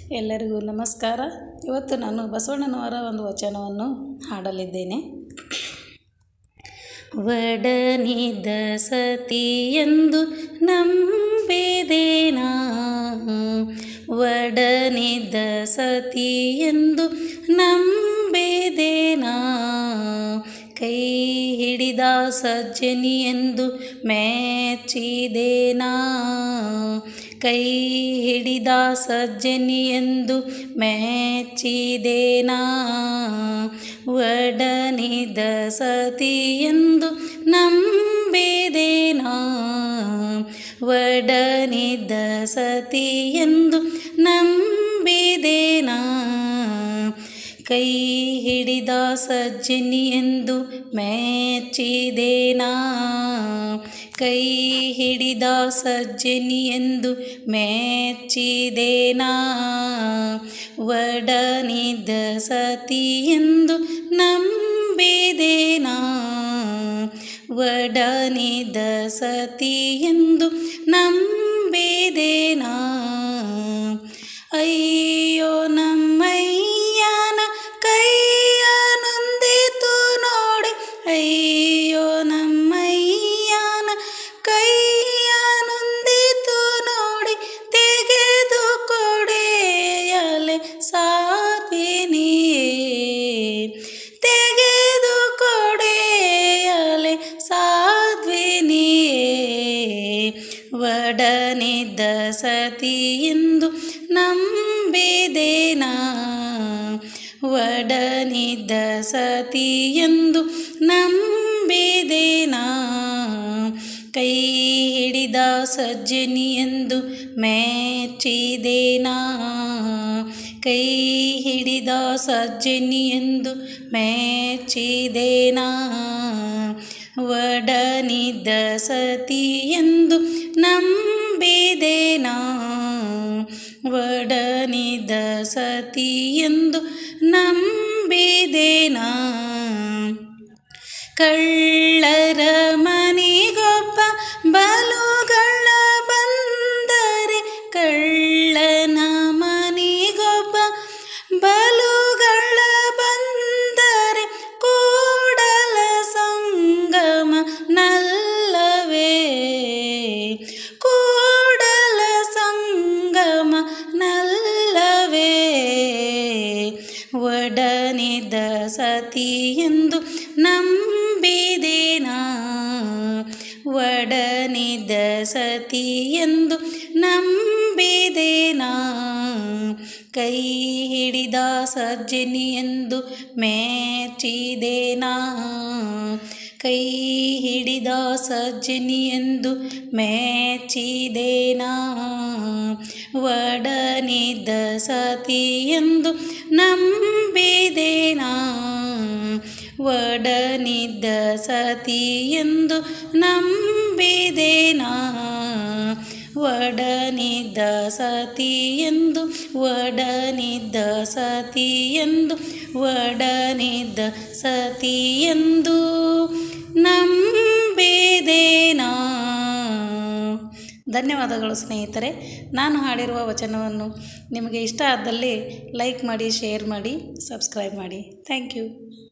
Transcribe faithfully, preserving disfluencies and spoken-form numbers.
ಎಲ್ಲರಿಗೂ ನಮಸ್ಕಾರ. ಇವತ್ತು ನಾನು ಬಸವಣ್ಣನವರ ಒಂದು ವಚನವನ್ನು ಹಾಡಲಿದ್ದೇನೆ. ಒಡನಿದ ಸತಿಯೆಂದು ನಂಬಿದೇನಾ, ಒಡನಿದ ಸತಿಯೆಂದು ನಂಬಿದೇನಾ, ಕೈ ಹಿಡಿದ ಸಜ್ಜನಿಯೆಂದು ಮೆಚ್ಚಿದೇನಾ, ಕೈ ಹಿಡಿದ ಸಜ್ಜನಿಯೆಂದು ಮೆಚ್ಚಿದೇನಾ, ಒಡನಿದ ಸತಿಯೆಂದು ನಂಬಿದೇನಾ, ಒಡನಿದ ಸತಿಯೆಂದು ನಂಬಿದೇನಾ, ಕೈ ಹಿಡಿದ ಸಜ್ಜನಿಯೆಂದು ಮೆಚ್ಚಿದೇನಾ, ಕೈ ಹಿಡಿದ ಸಜ್ಜನಿಯೆಂದು ಮೆಚ್ಚಿದೇನಾ, ಒಡನಿದ ಸತಿಯೆಂದು ನಂಬಿದೇನಾ, ಒಡನಿದ ಸತಿಯೆಂದು ನಂಬಿದೇನಾ, ಅಯ್ಯೋ ನಮ್ಮಯ್ಯನ ಕೈಯ ನೊಂದಿತು ನೋಡಿ, ಅಯ್ಯೋ ನಮ್ಮಯ್ಯನ ಕೈಯ ನೊಂದಿತು ನೋಡಿ, ತೆಗೆದು ಕೊಡೆಯಲೆ ಸಾಧ್ವಿನಿಯೇ, ತೆಗೆದು ಕೊಡೆಯಲೆ ಸಾಧ್ವಿನಿಯೇ, ಒಡನಿದ ಸತಿಯೆಂದು ನಂಬಿದೇನಾ, ಒಡನಿದ ಸತಿಯೆಂದು ನಂಬಿದೇನಾ, ಕೈ ಹಿಡಿದ ಸಜ್ಜನಿಯೆಂದು ಮೆಚ್ಚಿದೇನಾ, ಕೈ ಹಿಡಿದ ಸಜ್ಜನಿಯೆಂದು ಮೆಚ್ಚಿದೇನಾ, ಒಡನಿದ ಸತಿಯೆಂದು ನಂಬಿದೇನಾ, ಒಡನಿದ ಸತಿಯೆಂದು ನಂಬಿದೇನಾ, ಕಳ್ಳರ ಮನೆಗೊಬ್ಬ ಬಲುಗಳ್ಳ ಬಂದರೆ, ಕಳ್ಳನ ಮನೆಗೊಬ್ಬ ಬಲುಗಳ್ಳ ಬಂದರೆ, ಕೂಡಲ ಸಂಗಮ ನಲ್ಲವೇ, ಕೂಡಲ ಸಂಗಮ ನಲ್ಲವೇ, ಒಡನಿದ ಸತಿಯೆಂದು ನಂಬಿದೇನಾ, ಒಡನಿದ ಸತಿಯೆಂದು ನಂಬಿದೇನಾ, ಕೈ ಹಿಡಿದ ಸಜ್ಜನಿಯೆಂದು ಮೆಚ್ಚಿದೇನಾ, ಕೈ ಹಿಡಿದ ಸಜ್ಜನಿಯೆಂದು ಮೆಚ್ಚಿದೇನಾ, ಒಡನಿದ ಸತಿಯೆಂದು ನಂಬಿದೇನಾ, ಒಡನಿದ ಸತಿಯೆಂದು ನಂಬಿದೇನಾ, ಒಡನಿದ ಸತಿಯೆಂದು, ಒಡನಿದ ಸತಿಯೆಂದು, ಒಡನಿದ ಸತಿಯೆಂದು ನಂಬಿದೇನಾ. ಧನ್ಯವಾದಗಳು ಸ್ನೇಹಿತರೆ. ನಾನು ಹಾಡಿರುವ ವಚನವನ್ನು ನಿಮಗೆ ಇಷ್ಟ ಆದಲ್ಲಿ ಲೈಕ್ ಮಾಡಿ, ಶೇರ್ ಮಾಡಿ, ಸಬ್ಸ್ಕ್ರೈಬ್ ಮಾಡಿ. Thank you.